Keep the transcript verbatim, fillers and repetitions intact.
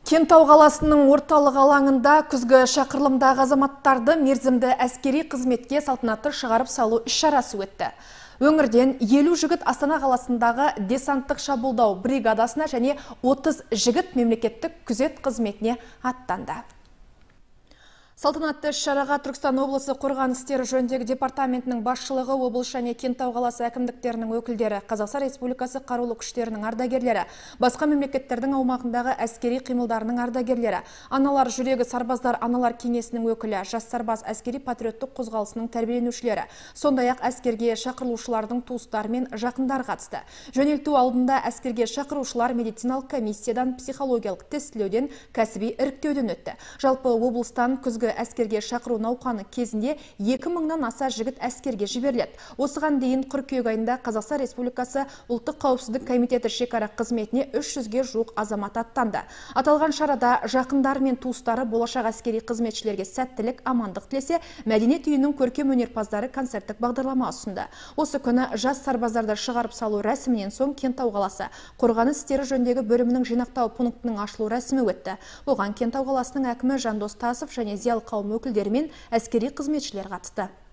Кентау қаласының орталық алаңында күзгі шақырылымдағы азаматтарды мерзімді әскери қызметке салтанатты шығарып салу іс-шарасы өтті. Өңірден елу жігіт Астана қаласындағы десанттық шабуылдау бригадасына және отыз жігіт мемлекеттік күзет қызметіне аттанды. Салтанатты шараға Түркістан облысы қорғаныс істері жөніндегі департаментінің басшылығы, облыс және Кентау қаласы әкімдіктерінің өкілдері, Қазақстан Республикасы қарулы күштерінің ардагерлері, басқа мемлекеттердің аумағындағы әскери қимылдарының ардагерлері, аналар жүрегі сарбаздар аналар кеңесінің өкілі, жас сарбаз әскери патриоттық қозғалысының тәрбиеленушілері, сондай-ақ әскерге шақырылушылардың туыстары мен жақындар қатысты. Жөнелту алдында әскерге шақырушылар медициналық комиссиядан, психологиялық тестілеуден, кәсіби іріктеуден өтті. Жалпы облыстан күзгі әскерге шақыру науқаны кезінде екі мыңнан аса жігіт әскерге жіберіледі. Осыған дейін қыркүйек айында Қазақстан Республикасы ұлттық қауіпсіздік комитеті шекара қызметіне үш жүзге жуық азамат аттанды. Аталған шарада жақындар мен туыстары болашақ әскери қызметшілерге сәттілік, амандық тілесе, мәдениет үйінің көркем өнерпаздары концерттік бағдарлама ұсынды. Осы күні жас сарбаздарды шығарып салу рәсімінен соң Кентау қаласы қорғаныс істері жөніндегі бөлімінің жинақтау пунктінің ашылу рәсімі өтті. Оған Кентау қаласының әкімі Жандос Тасов және зиялы қауым өкілдері мен әскери қызметшілер қатысты.